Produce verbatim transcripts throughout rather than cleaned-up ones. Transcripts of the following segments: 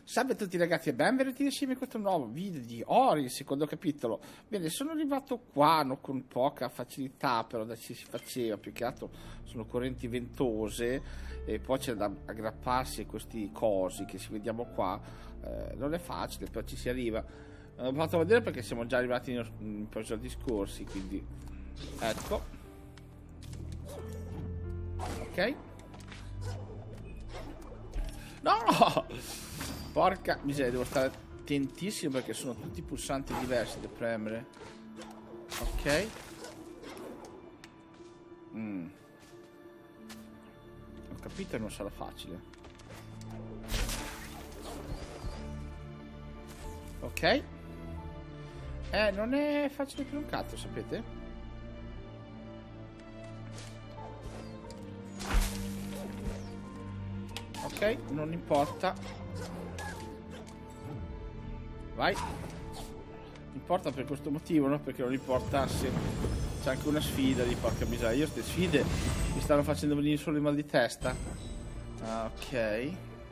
Salve a tutti ragazzi e benvenuti insieme in questo nuovo video di Ori, il secondo capitolo. Bene, sono arrivato qua no, con poca facilità, però da ci si faceva, più che altro sono correnti ventose e poi c'è da aggrapparsi a questi cosi che si vediamo qua, eh, non è facile, però ci si arriva. Ho fatto vedere perché siamo già arrivati in, in episodi scorsi, quindi ecco. Ok. No, no! Porca miseria, devo stare attentissimo perché sono tutti pulsanti diversi da premere. Ok. Mm. Ho capito che non sarà facile. Ok. Eh, non è facile per un cazzo, sapete? Ok, non importa. Vai. Importa per questo motivo, no? Perché non importasse. C'è anche una sfida di porca miseria. Io queste sfide mi stanno facendo venire solo il mal di testa. Ah, ok.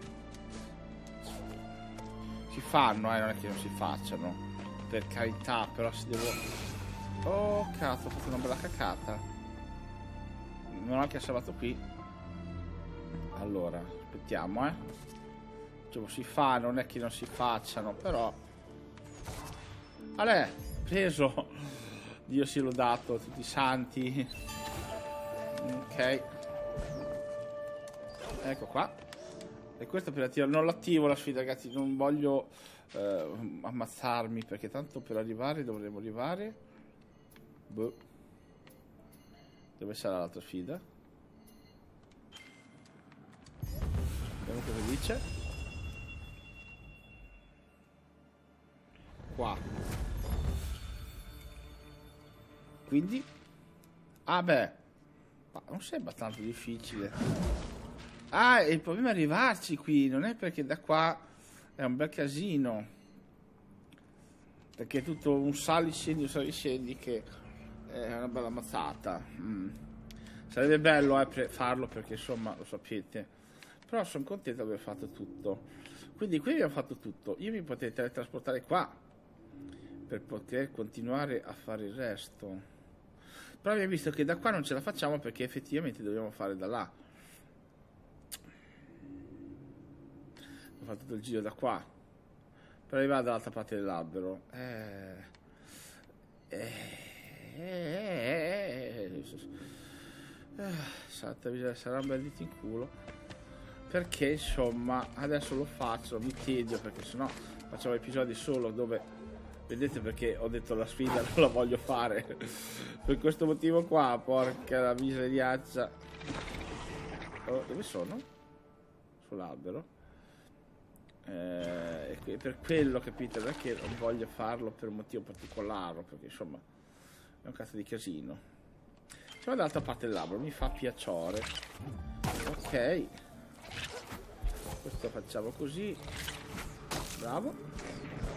Si fanno, eh, non è che non si facciano. Per carità, però si devo... Oh, cazzo, ho fatto una bella cacata. Non ho anche salvato qui. Allora, aspettiamo, eh. Cioè, si fa, non è che non si facciano, però... Allè, preso. Dio sia lodato, tutti i santi. Ok. Ecco qua. E questo per attivare. Non l'attivo la sfida, ragazzi. Non voglio eh, ammazzarmi, perché tanto per arrivare dovremo arrivare. Boh. Dove sarà l'altra sfida? Vediamo cosa dice. Qua. Quindi? Ah beh. Ma non sembra tanto difficile. Ah, il problema è arrivarci qui. Non è perché da qua è un bel casino. Perché è tutto un sali scendi, un sali scendi che è una bella mazzata. Mm. Sarebbe bello eh, farlo perché insomma lo sapete. Però sono contento di aver fatto tutto. Quindi qui abbiamo fatto tutto. Io mi potete teletrasportare qua per poter continuare a fare il resto. Però abbiamo visto che da qua non ce la facciamo perché effettivamente dobbiamo fare da là. Ho fatto tutto il giro da qua per arrivare dall'altra parte dell'albero. Eh, eh, eh, eh, eh, santa miseria, sarà un bel dito in culo. Perché insomma adesso lo faccio, mi tedio perché sennò facciamo episodi solo dove... Vedete perché ho detto la sfida non la voglio fare. Per questo motivo qua, porca la miseriaccia. Oh, dove sono? Sull'albero. Eh, e per quello, capite, non è che non voglio farlo per un motivo particolare, perché insomma è un cazzo di casino. Siamo dall'altra parte dell'albero, mi fa piacere. Ok. Questo facciamo così. Bravo.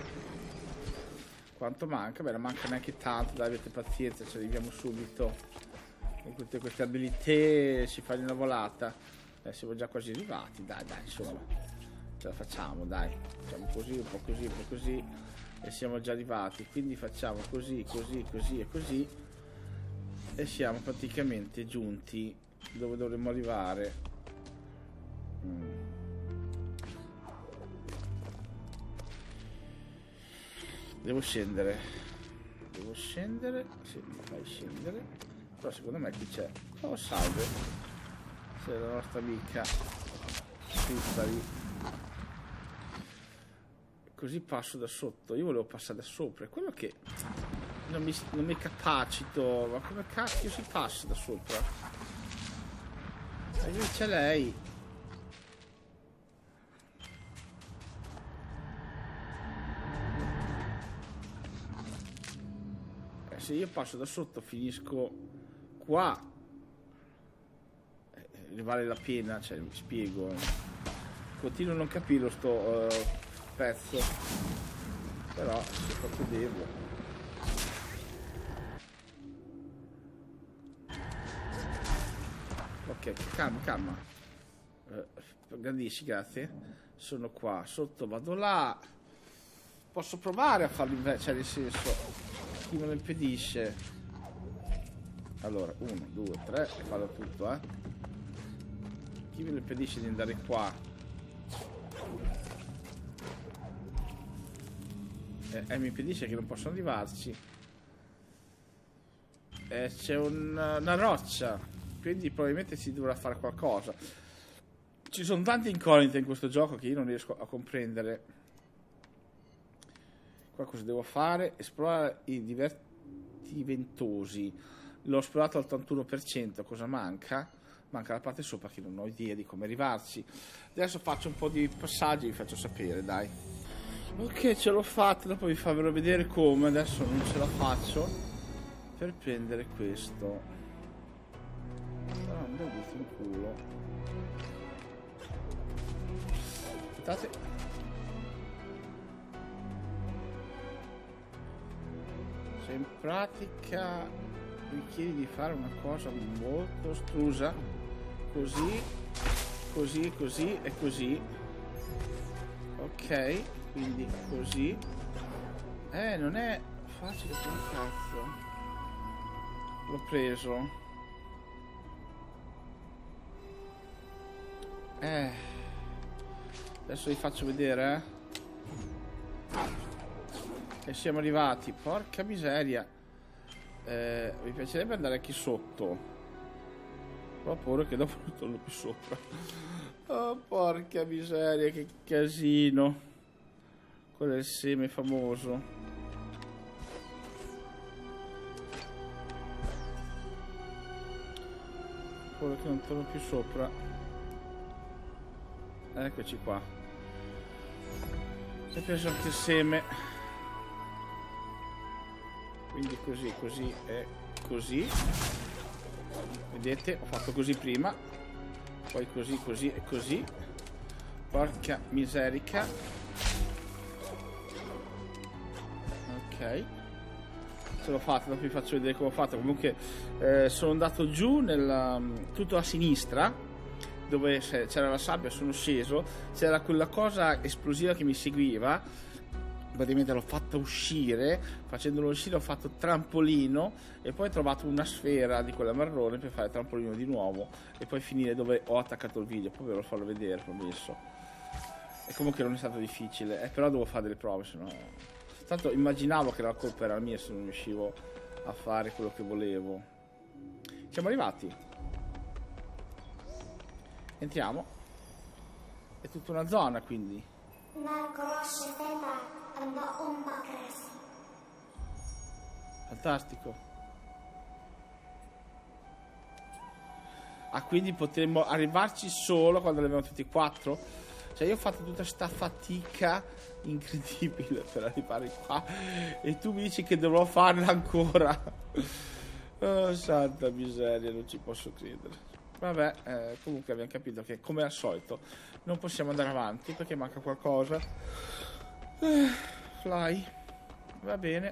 Quanto manca? Beh, non manca neanche tanto, dai, avete pazienza, ci arriviamo subito. Con tutte queste abilità si fa una volata. Eh, siamo già quasi arrivati, dai, dai, insomma. Ce la facciamo, dai. Facciamo così, un po' così, un po' così. E siamo già arrivati. Quindi facciamo così, così, così e così. E siamo praticamente giunti dove dovremmo arrivare. Mm. Devo scendere. Devo scendere. Sì, mi fai scendere. Però secondo me qui c'è. Oh, salve. C'è la nostra amica. Pizzari. Così passo da sotto. Io volevo passare da sopra. È quello che non mi, non mi capacito. Ma come cacchio si passa da sopra? E lì c'è lei. Se io passo da sotto finisco qua, eh, vale la pena, cioè vi spiego, continuo a non capire sto uh, pezzo, però se proprio devo. Ok, calma, calma. Uh, grandissimi, grazie. sono qua sotto, vado là. Posso provare a farlo invece, cioè nel senso, chi me lo impedisce? Allora, uno, due, tre e vado tutto, eh. Chi me lo impedisce di andare qua? E eh, eh, mi impedisce che non posso arrivarci. Eh, c'è un, una roccia, quindi probabilmente si dovrà fare qualcosa. Ci sono tante incognite in questo gioco che io non riesco a comprendere. Qua cosa devo fare? Esplora i divertimentosi. L'ho esplorato al ottantuno per cento. Cosa manca? Manca la parte sopra che non ho idea di come arrivarci. Adesso faccio un po' di passaggi e vi faccio sapere, dai. Ok, ce l'ho fatta, dopo vi farò vedere come. Adesso non ce la faccio per prendere questo. Ah, un bel gusto in culo. Aspettate. Se in pratica richiede di fare una cosa molto astrusa, così, così, così e così. Ok, quindi così. Eh, non è facile come cazzo. L'ho preso. Eh. Adesso vi faccio vedere, eh. E siamo arrivati. Porca miseria. Eh, mi piacerebbe andare anche sotto. Però ho paura che dopo non torno più sopra. Oh, porca miseria, che casino. Quello è il seme famoso. Paura che non torno più sopra. Eccoci qua. Mi è preso anche il seme. Quindi così, così e così. Vedete, ho fatto così prima. Poi così, così e così. Porca miserica. Ok. Ce l'ho fatta, dopo vi faccio vedere come ho fatto. Comunque eh, sono andato giù nel, tutto a sinistra, dove c'era la sabbia, sono sceso, c'era quella cosa esplosiva che mi seguiva, praticamente l'ho fatta uscire, facendolo uscire ho fatto trampolino e poi ho trovato una sfera di quella marrone per fare trampolino di nuovo e poi finire dove ho attaccato il video, poi ve lo farò vedere, promesso. E comunque non è stato difficile, eh, però devo fare delle prove, sennò... Tanto immaginavo che la colpa era mia se non riuscivo a fare quello che volevo. Siamo arrivati. Entriamo. È tutta una zona, quindi. Fantastico. Ah, quindi potremmo arrivarci solo quando le abbiamo tutti e quattro? Cioè io ho fatto tutta sta fatica incredibile per arrivare qua e tu mi dici che dovrò farla ancora. Oh, santa miseria, non ci posso credere. Vabbè, eh, comunque abbiamo capito che come al solito non possiamo andare avanti perché manca qualcosa. eh, Fly. Va bene.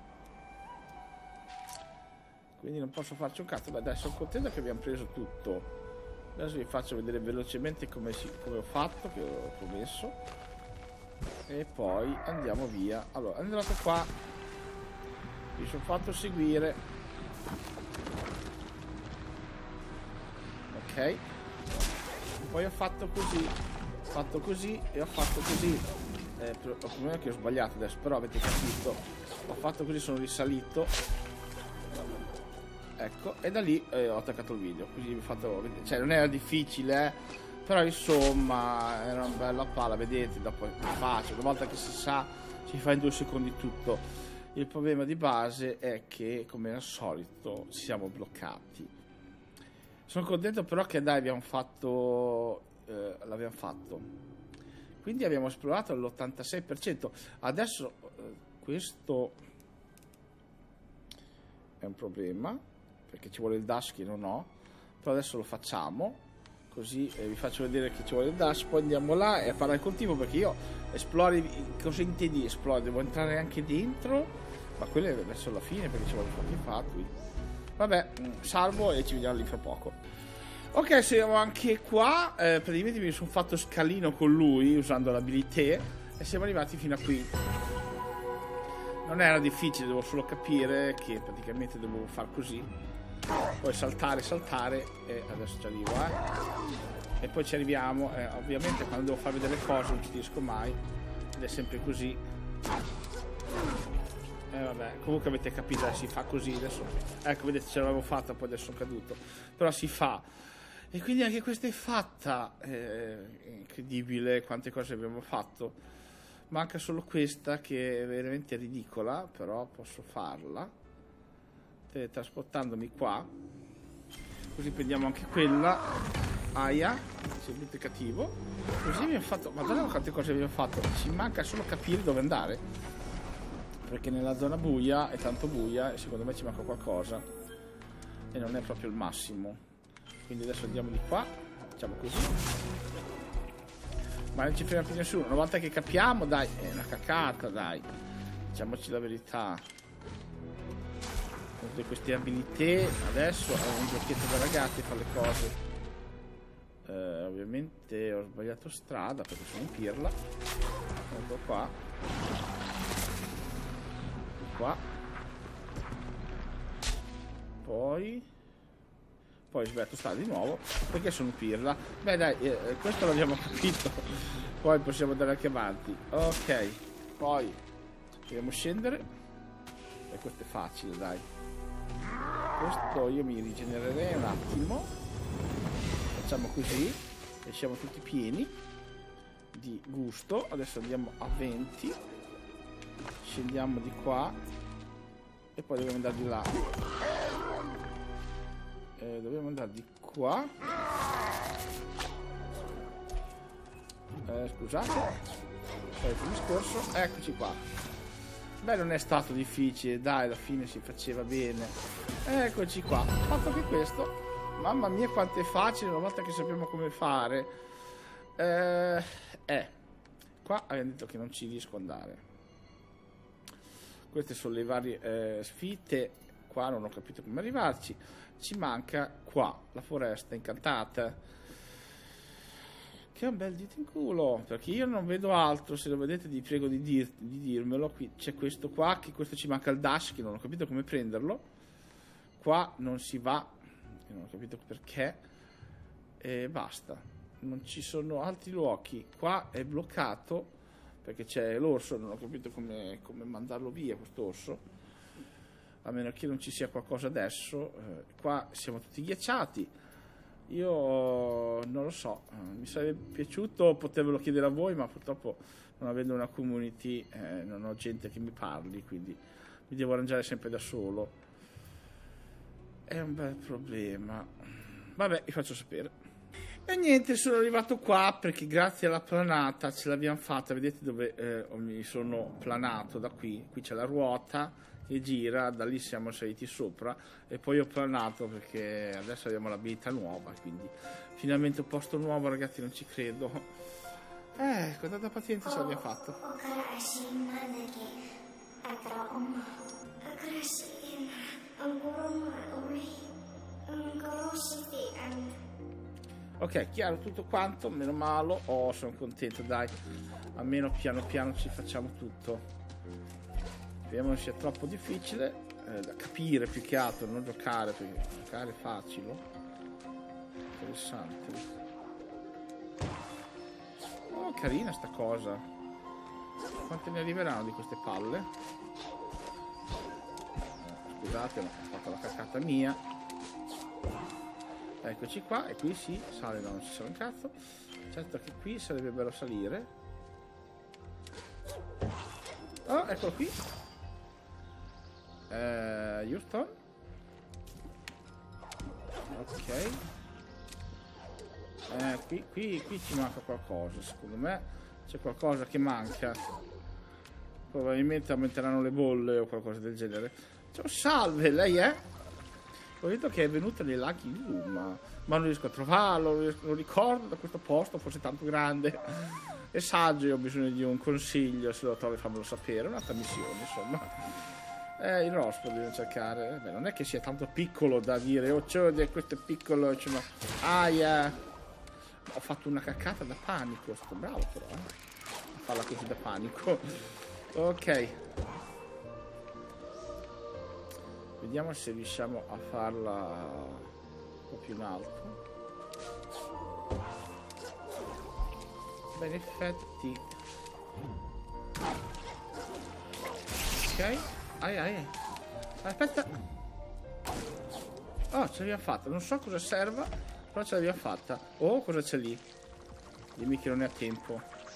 Quindi non posso farci un cazzo. Beh dai, sono contento che abbiamo preso tutto. Adesso vi faccio vedere velocemente come, si, come ho fatto, che ho promesso. E poi andiamo via. Allora, è andato qua. Mi sono fatto seguire. Ok. Poi ho fatto così. Ho fatto così e ho fatto così. Eh, il problema è che ho sbagliato adesso, però avete capito. Ho fatto così, sono risalito. Ecco, e da lì eh, ho attaccato il video, così vi ho fatto vedere. Cioè non era difficile, eh, però insomma era una bella palla, vedete, dopo è facile, una volta che si sa si fa in due secondi tutto. Il problema di base è che, come al solito, ci siamo bloccati. Sono contento però che dai abbiamo fatto, eh, l'abbiamo fatto. Quindi abbiamo esplorato l'ottantasei per cento. Adesso eh, questo è un problema, perché ci vuole il dash che non ho, però adesso lo facciamo così, eh, vi faccio vedere che ci vuole il dash, poi andiamo là e a parlare col tipo, perché io esplori, cosa intendi esplori? Devo entrare anche dentro, ma quello è verso la fine perché ci vuole fare i fatui. Vabbè, salvo e ci vediamo lì fra poco. Ok, siamo anche qua. eh, Praticamente mi sono fatto scalino con lui usando l'abilità e siamo arrivati fino a qui. Non era difficile, devo solo capire che praticamente devo far così, poi saltare, saltare, e adesso ci arrivo, eh. E poi ci arriviamo. eh, Ovviamente quando devo far vedere le cose non ci riesco mai, ed è sempre così. E eh, vabbè, comunque avete capito, eh, si fa così adesso. Ecco, vedete, ce l'avevo fatta, poi adesso sono caduto, però si fa. E quindi anche questa è fatta. È incredibile quante cose abbiamo fatto. Manca solo questa che è veramente ridicola, però posso farla teletrasportandomi qua, così prendiamo anche quella. Aia, subito cattivo. Così abbiamo fatto, madonna quante cose abbiamo fatto. Ci manca solo capire dove andare, perché nella zona buia è tanto buia e secondo me ci manca qualcosa e non è proprio il massimo. Quindi adesso andiamo di qua, facciamo così. Ma non ci frega più nessuno. Una volta che capiamo, dai, è una cacata, dai. Diciamoci la verità. Con tutte queste abilità, adesso è un giochetto da ragazzi, fa le cose. Eh, ovviamente ho sbagliato strada perché sono un pirla. Ecco qua. Qua. Poi... Poi sbagliato strada di nuovo perché sono un pirla. Beh dai, eh, questo l'abbiamo capito. Poi possiamo andare anche avanti. Ok, poi dobbiamo scendere. E questo è facile, dai. Questo io mi rigenererei un attimo. Facciamo così e siamo tutti pieni di gusto. Adesso andiamo a venti. Scendiamo di qua e poi dobbiamo andare di là. Eh, dobbiamo andare di qua. Eh, scusate, solito discorso. Eccoci qua. Beh, non è stato difficile, dai, alla fine si faceva bene. Eccoci qua. Ho fatto anche questo. Mamma mia quanto è facile una volta che sappiamo come fare. Eh, eh. Qua abbiamo detto che non ci riesco ad andare. Queste sono le varie eh, sfide. Qua non ho capito come arrivarci. Ci manca qua la foresta incantata, che è un bel dito in culo, perché io non vedo altro. Se lo vedete vi prego di, dir, di dirmelo. Qui c'è questo qua, che questo ci manca il dash, che non ho capito come prenderlo. Qua non si va, che non ho capito perché, e basta. Non ci sono altri luoghi. Qua è bloccato perché c'è l'orso, non ho capito come, come mandarlo via questo orso, a meno che non ci sia qualcosa adesso. Eh, qua siamo tutti ghiacciati. Io non lo so, eh, mi sarebbe piaciuto potervelo chiedere a voi, ma purtroppo non avendo una community eh, non ho gente che mi parli, quindi mi devo arrangiare sempre da solo. È un bel problema. Vabbè, vi faccio sapere. E niente, sono arrivato qua perché grazie alla planata ce l'abbiamo fatta. Vedete dove eh, mi sono planato? Da qui. Qui c'è la ruota che gira, da lì siamo saliti sopra e poi ho planato perché adesso abbiamo l'abilità nuova, quindi finalmente un posto nuovo, ragazzi, non ci credo. Eh, con tanta pazienza ce l'abbiamo fatto. Ok, chiaro tutto quanto, meno male. Oh, sono contento, dai, almeno piano piano ci facciamo tutto. Speriamo non sia troppo difficile eh, da capire, più che altro, non giocare, perché giocare è facile. Interessante. Oh, carina sta cosa. Quante ne arriveranno di queste palle? Eh, scusate, ho fatto la cacata mia. Eccoci qua, e qui si sale, no, non ci sono un cazzo. Certo che qui sarebbe bello salire. Oh, eccolo qui. Uh, Houston. Ok. Eh, qui, qui, qui ci manca qualcosa. Secondo me c'è qualcosa che manca. Probabilmente aumenteranno le bolle o qualcosa del genere. Ciao, salve, lei è? Ho detto che è venuta nei laghi di Luma, ma non riesco a trovarlo, non, riesco, non ricordo da questo posto, forse tanto grande e saggio. Io ho bisogno di un consiglio, se lo trovi fammelo sapere. Un'altra missione, insomma. Eh, il rospo devo cercare. Eh, beh, non è che sia tanto piccolo da dire, oh, cioè, questo è piccolo, cioè, no. Aia. Ho fatto una caccata da panico, sto bravo però, eh. A farla così da panico. Ok. Vediamo se riusciamo a farla un po' più in alto. Beh, in effetti. Ok. Ai ai. Aspetta. Oh, ce l'abbiamo fatta. Non so cosa serva, però ce l'abbiamo fatta. Oh, cosa c'è lì? Dimmi che non è a tempo.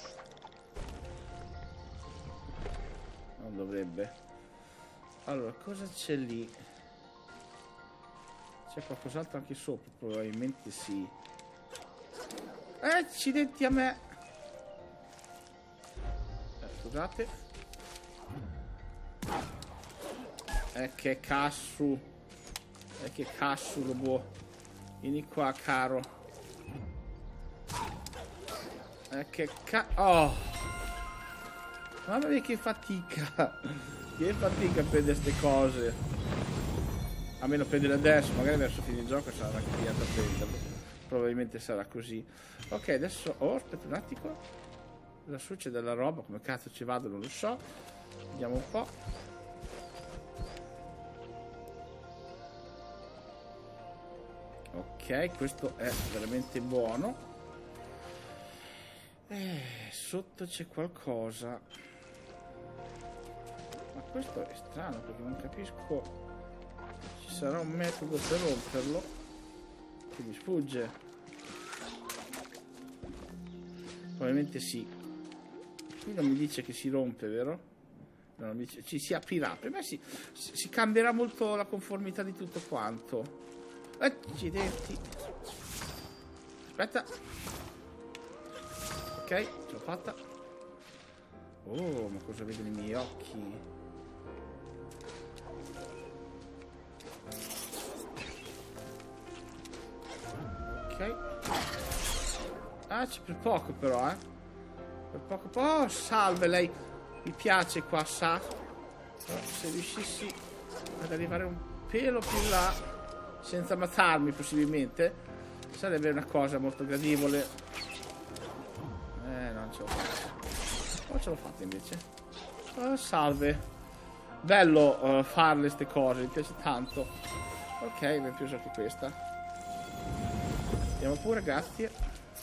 Non dovrebbe. Allora, cosa c'è lì? C'è qualcos'altro anche sopra? Probabilmente sì. Eh, accidenti a me. Eh, scusate. Eh, che cazzo. Eh, che cazzo, robot. Vieni qua, caro. Eh, che ca... Oh. Mamma mia, che fatica. Che fatica a prendere queste cose. A meno prendere adesso. Magari verso fine il gioco sarà anche pigliata a prenderlo. Probabilmente sarà così. Ok, adesso... Oh, aspetta un attimo. Cosa succede della roba? Come cazzo ci vado? Non lo so. Vediamo un po'. Ok, questo è veramente buono. Eh, sotto c'è qualcosa. Ma questo è strano perché non capisco. Ci sarà un metodo per romperlo che mi sfugge. Probabilmente sì. Qui non mi dice che si rompe, vero? No, non mi dice, ci si aprirà. Per me si, si cambierà molto la conformità di tutto quanto. Accidenti. Aspetta. Ok, ce l'ho fatta. Oh, ma cosa vedo nei miei occhi? Ok. Ah, c'è per poco però, eh. Per poco. Oh, salve lei. Mi piace qua, sa. Però se riuscissi ad arrivare un pelo più in là, senza ammazzarmi possibilmente, sarebbe una cosa molto gradevole. Eh, non ce l'ho fatta. Oh, ce l'ho fatta invece. Oh, salve. Bello uh, farle ste cose, mi piace tanto. Ok, mi è piaciuta anche questa. Andiamo pure, grazie.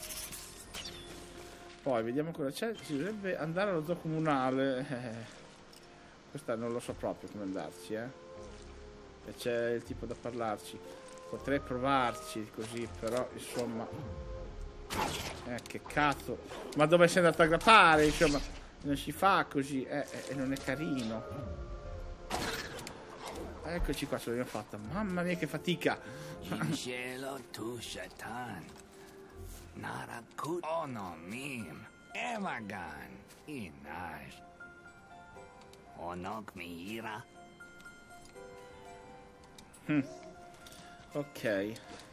Poi vediamo cosa c'è. Si dovrebbe andare allo zoo comunale. Eh, questa non lo so proprio come andarci, eh. E c'è il tipo da parlarci. Potrei provarci così, però insomma. Eh, che cazzo. Ma dove sei andato a aggrappare? Insomma, non si fa così. Eh, eh, non è carino. Eccoci qua, ce l'abbiamo fatta. Mamma mia, che fatica. In cielo tu, Shaitan. Narakut onomim. Evagan. Inash. Onok miira. Hm. Ok.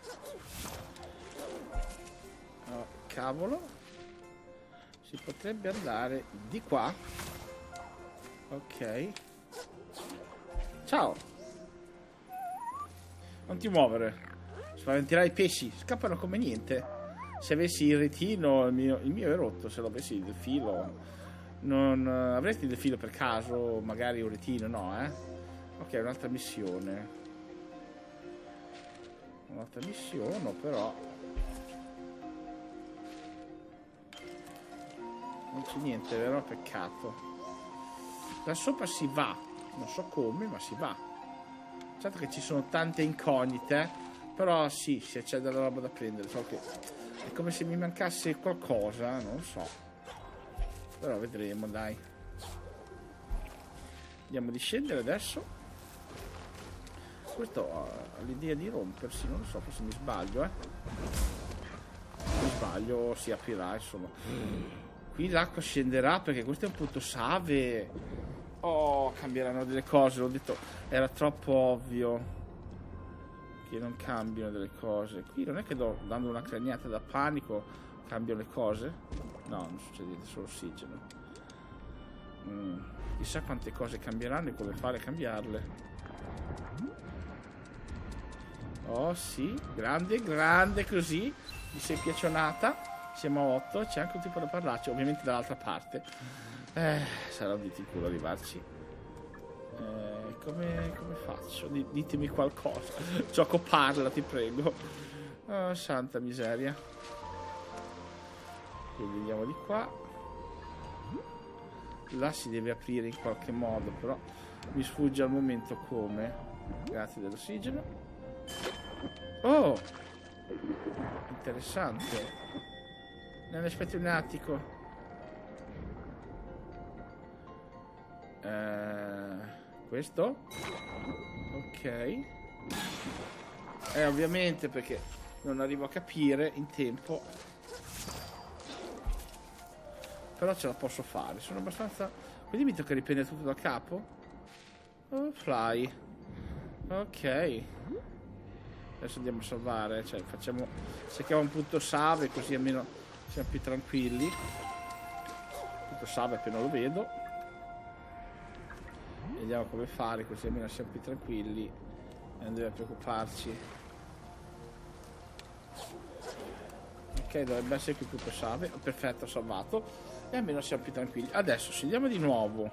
Oh, cavolo. Si potrebbe andare di qua. Ok. Ciao. Non ti muovere. Spaventerai i pesci. Scappano come niente. Se avessi il retino, il mio, il mio è rotto. Se lo avessi del filo, non avresti del filo per caso, magari un retino, no, eh? Ok, un'altra missione. Un'altra missione, però non c'è niente, vero? Peccato. Da sopra si va, non so come, ma si va. Certo che ci sono tante incognite, però sì, se c'è della roba da prendere. So che è come se mi mancasse qualcosa, non lo so. Però vedremo, dai. Andiamo di scendere adesso. Questo ha l'idea di rompersi, non lo so, forse mi sbaglio, eh. Mi sbaglio, si aprirà, insomma. Qui l'acqua scenderà perché questo è un punto save. Oh, cambieranno delle cose, l'ho detto, era troppo ovvio che non cambiano delle cose. Qui non è che do, dando una craniata da panico cambiano le cose? No, non succede niente, solo ossigeno. mm, chissà quante cose cambieranno e come fare a cambiarle. Oh sì, grande, grande così. Mi sei piacionata. Siamo a otto, c'è anche un tipo da parlarci, ovviamente dall'altra parte. Eh, sarà un dito in culo arrivarci. Eh, come, come faccio? D ditemi qualcosa. Gioco, parla, ti prego. Oh, santa miseria. Quindi andiamo di qua. Là si deve aprire in qualche modo, però mi sfugge al momento come. Grazie dell'ossigeno. Oh, interessante. Nell'aspetto un attico. Eh, questo? Ok. Eh, ovviamente perché non arrivo a capire in tempo. Però ce la posso fare. Sono abbastanza... Quindi mi tocca riprendere tutto da capo? Oh, fly. Ok. Adesso andiamo a salvare. Cioè, facciamo... Cerchiamo un punto salve, così almeno siamo più tranquilli. Punto salve appena lo vedo. Vediamo come fare, così almeno siamo più tranquilli. E non deve preoccuparci. Ok, dovrebbe essere qui punto salve. Perfetto, salvato. E almeno siamo più tranquilli. Adesso scegliamo di nuovo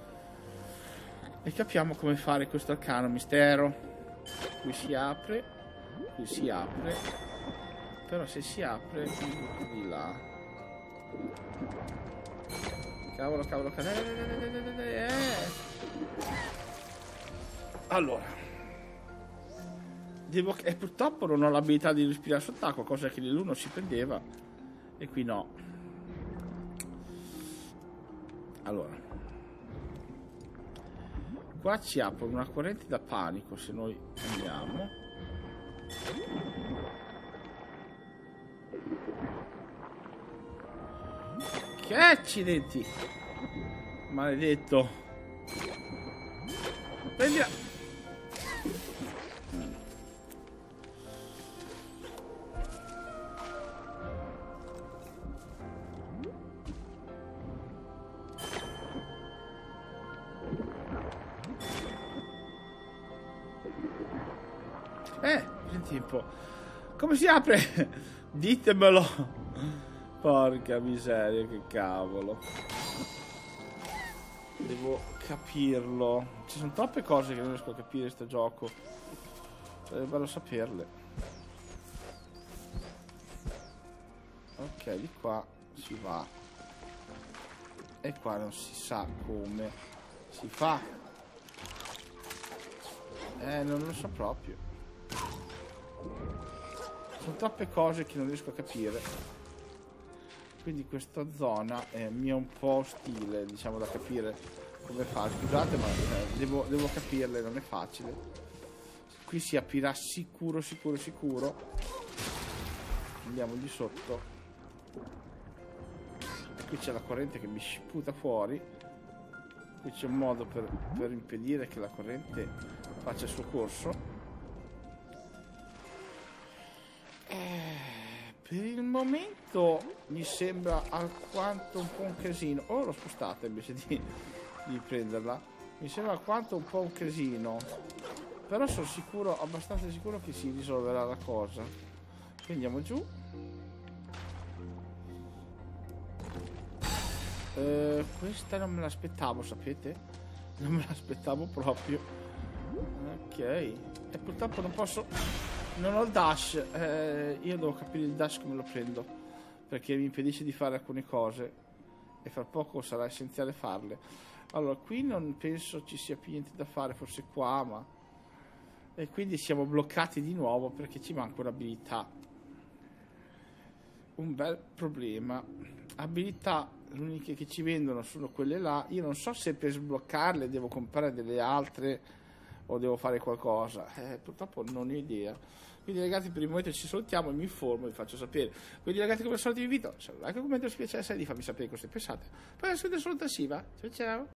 e capiamo come fare questo arcano mistero. Qui si apre, qui si apre, però se si apre di là. Cavolo, cavolo, cavolo. Allora devo... e purtroppo non ho l'abilità di respirare sott'acqua, cosa che nell'uno si prendeva e qui no. Allora, qua ci apre una corrente da panico se noi andiamo. Che accidenti! Maledetto! Prendila! Eh, in tempo. Come si apre? Ditemelo. Porca miseria, che cavolo. Devo capirlo. Ci sono troppe cose che non riesco a capire sto gioco. Sarebbe bello saperle. Ok, di qua si va. E qua non si sa come si fa. Eh, non lo so proprio. Sono troppe cose che non riesco a capire. Quindi questa zona eh, mi è un po' ostile, diciamo, da capire come fare. Scusate, ma eh, devo, devo capirle, non è facile. Qui si aprirà sicuro, sicuro, sicuro. Andiamo di sotto. E qui c'è la corrente che mi sputa fuori. Qui c'è un modo per, per impedire che la corrente faccia il suo corso. Eh, per il momento mi sembra alquanto un po' un casino. Oh, l'ho spostata invece di, di prenderla. Mi sembra alquanto un po' un casino. Però sono sicuro, abbastanza sicuro che si risolverà la cosa. Quindi andiamo giù. Eh, questa non me l'aspettavo, sapete? Non me l'aspettavo proprio. Ok. E purtroppo non posso... Non ho il dash, eh, io devo capire il dash come lo prendo, perché mi impedisce di fare alcune cose e fra poco sarà essenziale farle. Allora, qui non penso ci sia più niente da fare, forse qua, ma... E quindi siamo bloccati di nuovo perché ci manca un'abilità. Un bel problema. Abilità, le uniche che ci vendono sono quelle là. Io non so se per sbloccarle devo comprare delle altre o devo fare qualcosa, eh, purtroppo non ho idea. Quindi ragazzi, per il momento ci salutiamo e mi informo e vi faccio sapere. Quindi ragazzi, come al solito vi invito, se like, commento, se vi piace, di farmi sapere cosa pensate. Poi la solita salutativa, ciao ciao.